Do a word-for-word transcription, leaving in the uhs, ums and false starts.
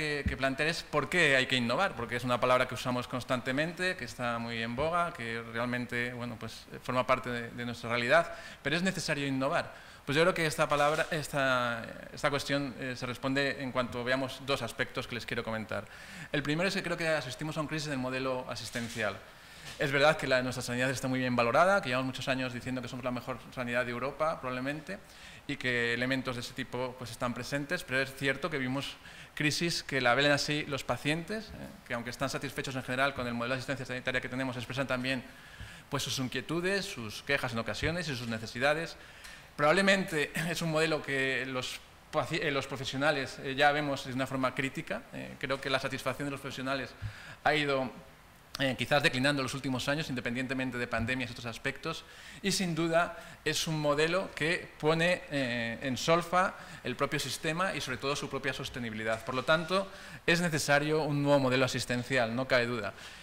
que, que plantear es por qué hay que innovar, porque es una palabra que usamos constantemente, que está muy en boga, que realmente bueno, pues, forma parte de, de nuestra realidad, pero es necesario innovar. Pues yo creo que esta, palabra, esta, esta cuestión eh, se responde en cuanto veamos dos aspectos que les quiero comentar. El primero es que creo que asistimos a una crisis del modelo asistencial. Es verdad que la, nuestra sanidad está muy bien valorada, que llevamos muchos años diciendo que somos la mejor sanidad de Europa, probablemente, y que elementos de ese tipo pues, están presentes, pero es cierto que vimos crisis que la ven así los pacientes, eh, que aunque están satisfechos en general con el modelo de asistencia sanitaria que tenemos, expresan también pues, sus inquietudes, sus quejas en ocasiones y sus necesidades. Probablemente es un modelo que los, los profesionales eh, ya vemos de una forma crítica. Eh, creo que la satisfacción de los profesionales ha ido Eh, quizás declinando en los últimos años, independientemente de pandemias y otros aspectos, y sin duda es un modelo que pone eh, en solfa el propio sistema y sobre todo su propia sostenibilidad. Por lo tanto, es necesario un nuevo modelo asistencial, no cabe duda.